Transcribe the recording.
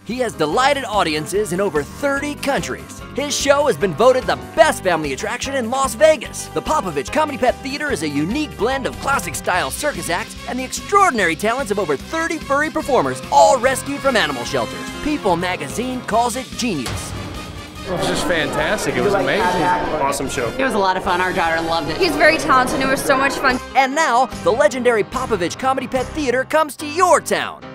He has delighted audiences in over 30 countries. His show has been voted the best family attraction in Las Vegas. The Popovich Comedy Pet Theater is a unique blend of classic-style circus acts and the extraordinary talents of over 30 furry performers, all rescued from animal shelters. People magazine calls it genius. It was just fantastic. It was amazing. Awesome show. It was a lot of fun. Our daughter loved it. He's very talented and it was so much fun. And now, the legendary Popovich Comedy Pet Theater comes to your town.